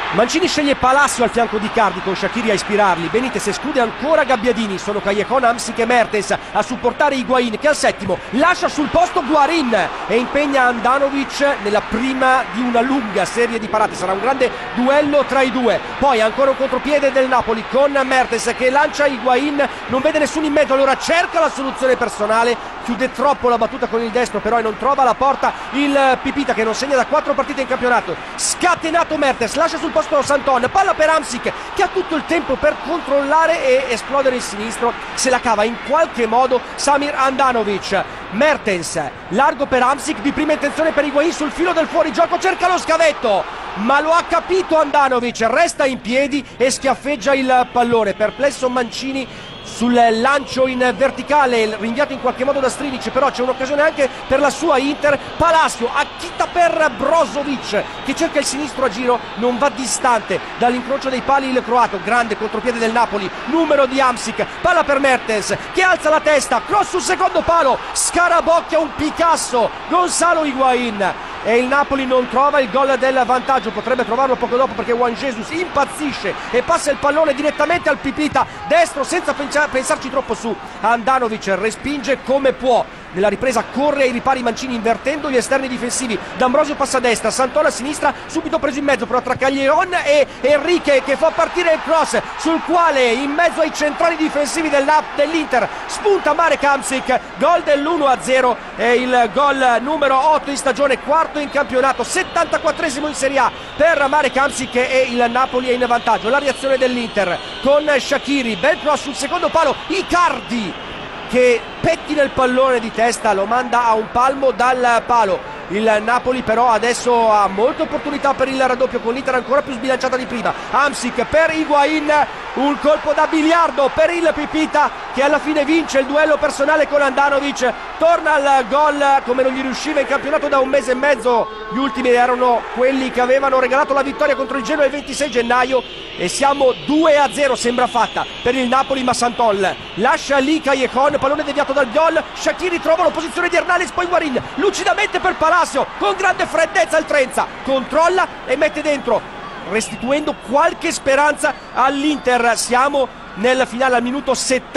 Mancini sceglie Palacio al fianco di Icardi con Shaqiri a ispirarli. Benitez esclude ancora Gabbiadini. Sono Callejon, Hamsik e Mertens a supportare Higuain, che al settimo lascia sul posto Guarín e impegna Handanovic nella prima di una lunga serie di parate. Sarà un grande duello tra i due. Poi ancora un contropiede del Napoli con Mertens che lancia Higuain, non vede nessuno in mezzo, allora cerca la soluzione personale, chiude troppo la battuta con il destro però e non trova la porta il Pipita, che non segna da 4 partite in campionato. Scatenato Mertens, lascia sul posto Santon, palla per Hamsik che ha tutto il tempo per controllare e esplodere il sinistro, se la cava in qualche modo Samir Handanovic. Mertens, largo per Hamsik, di prima intenzione per Higuain sul filo del fuorigioco, cerca lo scavetto ma lo ha capito Handanovic, resta in piedi e schiaffeggia il pallone. Perplesso Mancini sul lancio in verticale, rinviato in qualche modo da Strinic, però c'è un'occasione anche per la sua Inter. Palacio acchitta per Brozovic che cerca il sinistro a giro, non va distante dall'incrocio dei pali il croato. Grande contropiede del Napoli, numero di Hamsik, palla per Mertens che alza la testa, cross sul secondo palo, scarabocchia un Picasso Gonzalo Higuain e il Napoli non trova il gol del vantaggio. Potrebbe trovarlo poco dopo perché Juan Jesus impazzisce e passa il pallone direttamente al Pipita destro senza pensarci troppo su. Handanovic respinge come può. Nella ripresa corre ai ripari Mancini invertendo gli esterni difensivi. D'Ambrosio passa a destra, Santoro a sinistra, subito preso in mezzo però tra Callejon e Enrique che fa partire il cross sul quale in mezzo ai centrali difensivi dell'Inter spunta Marek Hamsik. Gol dell'1-0 e il gol numero 8 in stagione, quarto in campionato, 74esimo in Serie A per Marek Hamsik e il Napoli è in vantaggio. La reazione dell'Inter con Shaqiri, bel cross sul secondo palo, Icardi che pettina il pallone di testa, lo manda a un palmo dal palo. Il Napoli però adesso ha molte opportunità per il raddoppio con l'Inter ancora più sbilanciata di prima. Hamsik per Higuain, un colpo da biliardo per il Pipita che alla fine vince il duello personale con Handanovic, torna al gol come non gli riusciva in campionato da un mese e mezzo. Gli ultimi erano quelli che avevano regalato la vittoria contro il Genoa il 26 gennaio e siamo 2-0, sembra fatta per il Napoli, ma Santon lascia lì Callejon, pallone deviato dal gol, Shaqiri trova l'opposizione di Hernanes, poi Guarín lucidamente per Palacio con grande freddezza il Trenza controlla e mette dentro, restituendo qualche speranza all'Inter. Siamo nel finale al minuto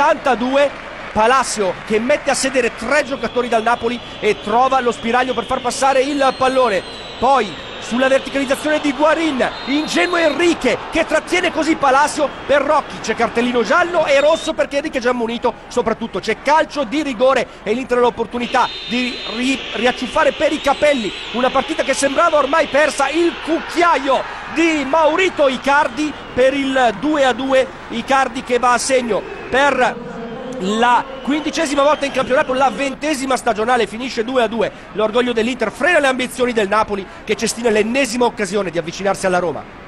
72. Palacio che mette a sedere 3 giocatori dal Napoli e trova lo spiraglio per far passare il pallone. Poi sulla verticalizzazione di Guarín, ingenuo Enrique che trattiene così Palacio per Rocchi. C'è cartellino giallo e rosso perché Enrique è già ammonito. Soprattutto c'è calcio di rigore e l'Inter ha l'opportunità di riacciuffare per i capelli una partita che sembrava ormai persa. Il cucchiaio di Maurito Icardi per il 2-2. Icardi che va a segno per la 15ª volta in campionato, la 20ª stagionale, finisce 2-2. L'orgoglio dell'Inter frena le ambizioni del Napoli che cestina l'ennesima occasione di avvicinarsi alla Roma.